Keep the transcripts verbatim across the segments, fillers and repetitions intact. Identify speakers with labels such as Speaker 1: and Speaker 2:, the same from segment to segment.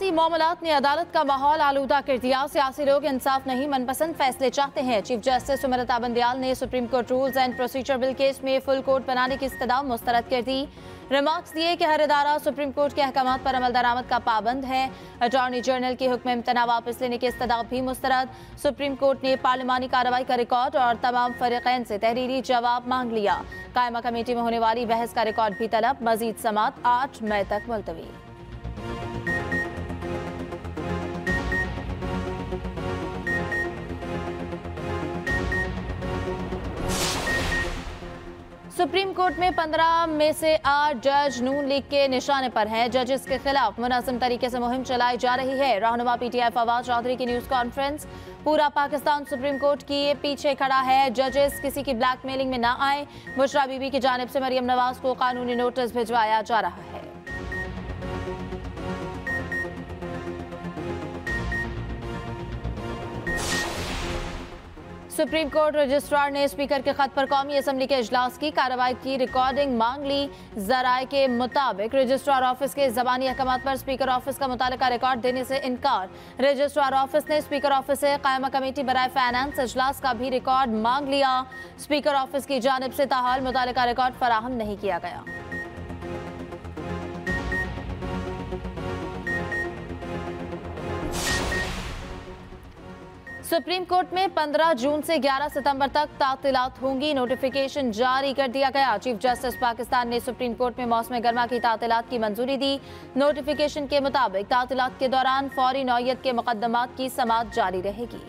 Speaker 1: सियासी मामलात ने अदालत का माहौल आलूदा कर दिया। सियासी लोग इंसाफ नहीं, मनपसंद फैसले चाहते हैं। चीफ जस्टिस सुमलता बंदयाल ने supreme court rules and procedure bill case में फुल कोर्ट बनाने की इस्तदा मुस्तरद कर दी। रिमार्क्स दिए कि हर इदारा सुप्रीम कोर्ट के अहकामात पर अमल दरामद का पाबंद है। अटॉर्नी जनरल के हुक्म इम्तना वापस लेने की इस्तदा भी मुस्तरद। सुप्रीम कोर्ट ने पार्लिमानी कार्रवाई का रिकॉर्ड और तमाम फरीकैन से तहरीरी जवाब मांग लिया। कायमा कमेटी में होने वाली बहस का रिकॉर्ड भी तलब। मजीद समात आठ मई तक मुलतवी। सुप्रीम कोर्ट में पंद्रह में से आठ जज नून लीग के निशाने पर हैं। जजेस के खिलाफ मुनासिब तरीके से मुहिम चलाई जा रही है। रहनुमा पीटीआई फवाद चौधरी की न्यूज कॉन्फ्रेंस। पूरा पाकिस्तान सुप्रीम कोर्ट की पीछे खड़ा है। जजेस किसी की ब्लैकमेलिंग में ना आए। बुशरा बीबी की जानिब से मरियम नवाज को कानूनी नोटिस भिजवाया जा रहा है। सुप्रीम कोर्ट रजिस्ट्रार ने स्पीकर के खत पर कौमी असम्बली के इजलास की कार्रवाई की रिकॉर्डिंग मांग ली। जराये के मुताबिक रजिस्ट्रार ऑफिस के जबानी अहकामात पर स्पीकर ऑफिस का मुतालिका रिकॉर्ड देने से इनकार। रजिस्ट्रार ऑफिस ने स्पीकर ऑफिस से कायमा कमेटी बराए फाइनेंस इजलास का भी रिकॉर्ड मांग लिया। स्पीकर ऑफिस की जानिब से ताहाल मुतालिका रिकॉर्ड फराहम नहीं किया गया। सुप्रीम कोर्ट में पंद्रह जून से ग्यारह सितंबर तक तातीलात होंगी। नोटिफिकेशन जारी कर दिया गया। चीफ जस्टिस पाकिस्तान ने सुप्रीम कोर्ट में मौसम गर्मा की तातीलात की मंजूरी दी। नोटिफिकेशन के मुताबिक तातीलात के दौरान फौरी नौयत के मुकदमात की समाअत जारी रहेगी।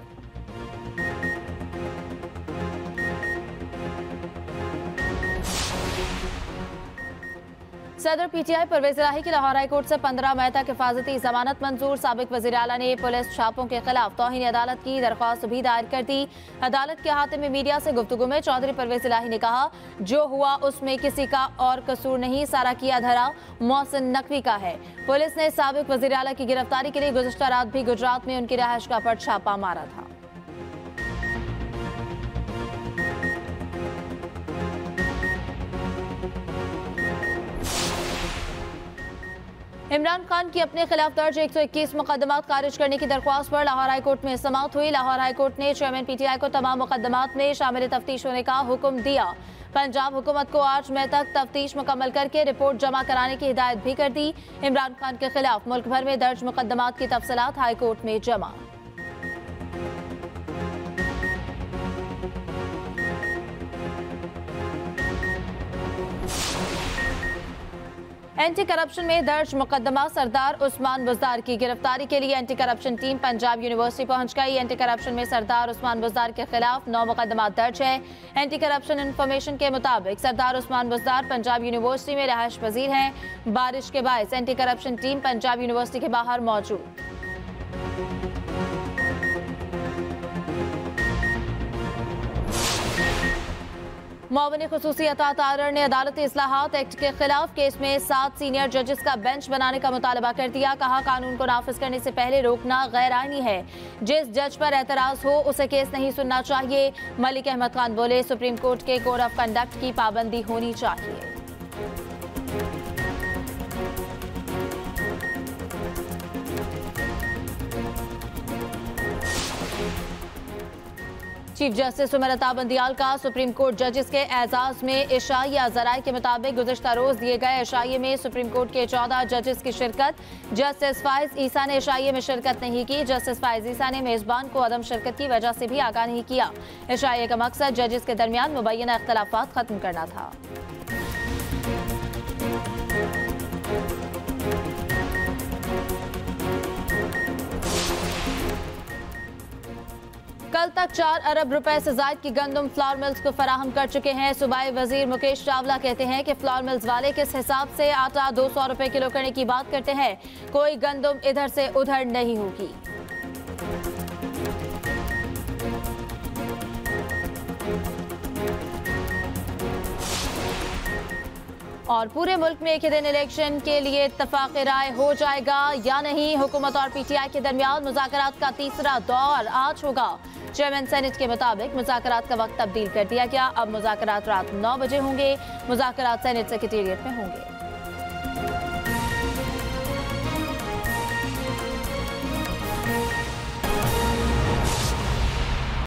Speaker 1: सदर पीटीआई परवेज इलाही की लाहौर हाई कोर्ट से पंद्रह मई तक हिफाजती जमानत मंजूर। साबिक वज़ीर आला ने पुलिस छापों के खिलाफ तौहीन अदालत की दरख्वास्त भी दायर कर दी। अदालत के अहाते में मीडिया से गुफ्तगू में चौधरी परवेज इलाही ने कहा, जो हुआ उसमें किसी का और कसूर नहीं, सारा किया धरा मोहसिन नकवी का है। पुलिस ने साबिक वज़ीर आला की गिरफ्तारी के लिए गुज़श्ता रात भी गुजरात में उनकी रहायशगाह पर छापा मारा था। इमरान खान की अपने खिलाफ दर्ज एक सौ इक्कीस मुकदमात खारिज करने की दरख्वास्त पर लाहौर हाई कोर्ट में समाअत हुई। लाहौर हाई कोर्ट ने चेयरमैन पीटीआई को तमाम मुकदमात में शामिल तफ्तीश होने का हुक्म दिया। पंजाब हुकूमत को आठ मई तक तफ्तीश मुकम्मल करके रिपोर्ट जमा कराने की हिदायत भी कर दी। इमरान खान के खिलाफ मुल्क भर में दर्ज मुकदमात की तफसीलात हाई कोर्ट में जमा। एंटी करप्शन में दर्ज मुकदमा सरदार उस्मान बुज़दार की गिरफ्तारी के लिए anti corruption team Punjab university पहुंच गई। एंटी करप्शन में सरदार उस्मान बुज़दार के खिलाफ नौ मुकदमा दर्ज है। एंटी करप्शन इंफॉर्मेशन के मुताबिक सरदार उस्मान बुज़दार पंजाब यूनिवर्सिटी में रहायश पजीर हैं। बारिश के बायस anti corruption team Punjab university के बाहर मौजूद। मुआवनी खुसूसी अतात आर्डर ने अदालती इस्लाहात एक्ट के खिलाफ केस में सात सीनियर जजेस का बेंच बनाने का मुतालबा कर दिया। कहा, कानून को नाफिज करने से पहले रोकना गैर आईनी है। जिस जज पर एतराज हो उसे केस नहीं सुनना चाहिए। मलिक अहमद खान बोले, सुप्रीम कोर्ट के कोड ऑफ कंडक्ट की पाबंदी होनी चाहिए। चीफ जस्टिस सुमलता बंदयाल का सुप्रीम कोर्ट जजेस के एजाज में इशाइया। ज़राए के मुताबिक गुज़श्ता रोज दिए गए इशाइये में सुप्रीम कोर्ट के चौदह जजेस की शिरकत। जस्टिस फाइज ईसा ने इशाइये में शिरकत नहीं की। जस्टिस फाइज ईसा ने मेजबान को अदम शिरकत की वजह से भी आगाह नहीं किया। इशाइये का मकसद जजेस के दरमियान मुबैना इख्तलाफात खत्म करना था। कल तक चार अरब रुपए से जायद की गंदम फ्लावर मिल्स को फराहम कर चुके हैं। सूबाई वजीर मुकेश चावला कहते हैं कि फ्लावर मिल्स वाले किस हिसाब से आटा दो सौ रुपए किलो करने की बात करते हैं। कोई गंदम इधर से उधर नहीं होगी। और पूरे मुल्क में एक ही दिन इलेक्शन के लिए इत्तफाक राय हो जाएगा या नहीं। हुकूमत और पीटीआई के दरमियान मुज़ाकरात का तीसरा दौर आज होगा। चेयरमैन सेनेट के मुताबिक मुज़ाकरात का वक्त तब्दील कर दिया गया। अब मुज़ाकरात रात नौ बजे होंगे। मुज़ाकरात सेनेट सेक्रेटेरिएट में होंगे।